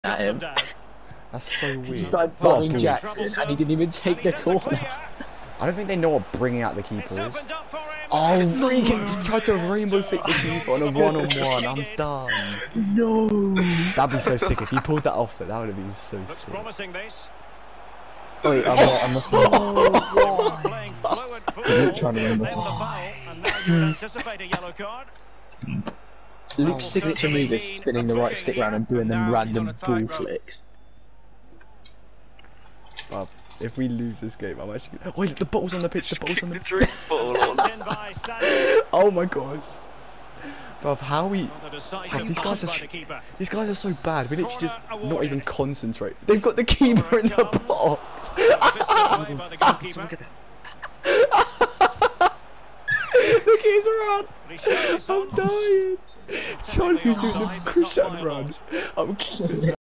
at him. That's so weird. He's like Bobbing Jackson, and he didn't even take the corner. I don't think they know what bringing out the keeper is. Oh, he just tried to rainbow flick the keeper on a one-on-one. I'm done. No. That'd be so sick if he pulled that off. That would have been so sick. Wait, I'm not saying. I'm trying to rainbow flick. Luke's signature move is spinning the right stick round and doing them random ball flicks. Bob, if we lose this game, I'm actually. Oh, the ball's on the pitch. The ball's on the pitch. Oh my gosh. Bruv, how we? These guys are so bad. We literally just not even concentrate. They've got the keeper in the box. Look, he's around. I'm dying. John, who's doing the Christian run. I'm